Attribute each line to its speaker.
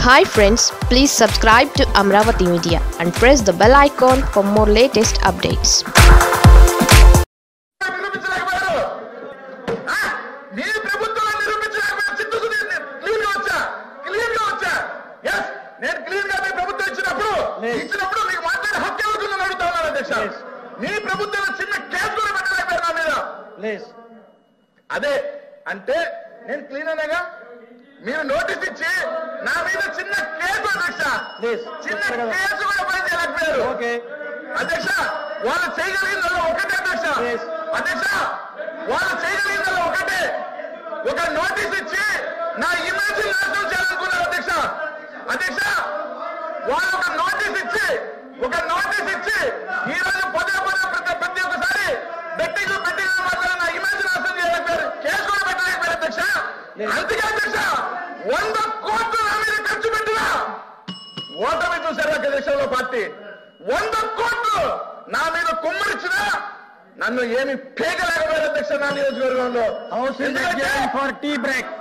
Speaker 1: Hi friends, please subscribe to Amaravathi Media and press the bell icon for more latest updates.
Speaker 2: అదే అంటే నేను clean అనేగా మీరు notice ఇచ్చి నా మీద చిన్న కేసు అధ్యక్ష చిన్న కేసు కూడా పని చేయలేకపోయారు అధ్యక్ష వాళ్ళు చేయగలిగిందల్లా ఒకటే అధ్యక్ష అధ్యక్ష వాళ్ళు చేయగలిగిందల్లా ఒకటే ఒక నోటీస్ ఇచ్చి నా ఇమేజ్ నాశనం చేయాలనుకున్నారు అధ్యక్ష అధ్యక్ష వాళ్ళు ఒక నోటీస్ ఇచ్చి ఈ రోజు పదే ప్రతి ఒక్కసారి బెట్టింగ్ మాత్రం నా ఇమేజ్ నాశనం చేయలేకపోయారు కేసు కూడా పెట్టలేకపోయారు అధ్యక్ష అందుకే అధ్యక్ష 100 కోట్లు నా మీద ఖర్చు పెట్టినా ఓటమి చూశారు దేశంలో పార్టీ 100 కోట్లు నా మీద కుమ్మరిచ్చినా నన్ను ఏమి పేగలేకపోయారు అధ్యక్ష నా నియోజకవర్గంలో
Speaker 3: ఫర్ టీ బ్రేక్